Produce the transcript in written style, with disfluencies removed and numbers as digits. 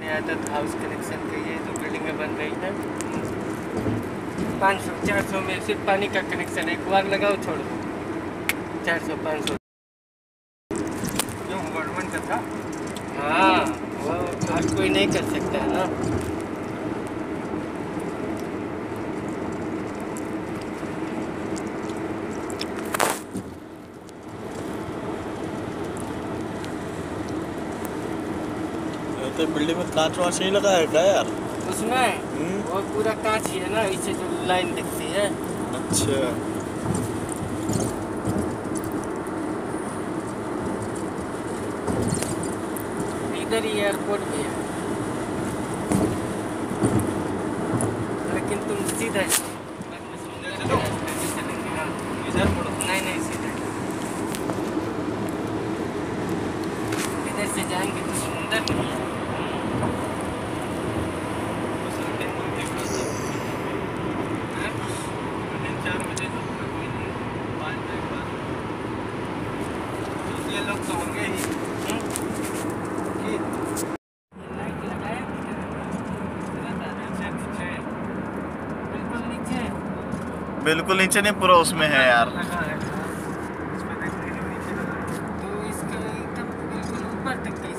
आदत house connection के ये जो बिल्डिंगें बन रही हैं 500-400 में सिर्फ पानी का कनेक्शन है। एक बार लगाओ छोड़ो 400-500 जो गवर्नमेंट का था। हाँ वो हर कोई नहीं कर सकता है ना। तो बिल्डिंग में कांच वाँच नहीं लगा है क्या यार? उसमें वो पूरा कांच ही है ना, इससे जो लाइन दिखती है। अच्छा इधर ही एयरपोर्ट भी है, लेकिन तुम सीधा इधर मुड़ो। नहीं सीधा इधर से जाएंगे तो समुंदर नहीं है। लोग तो होंगे ही। बिल्कुल नीचे नहीं, पूरा उसमें है यार। तो इसके एकदम बिल्कुल ऊपर तक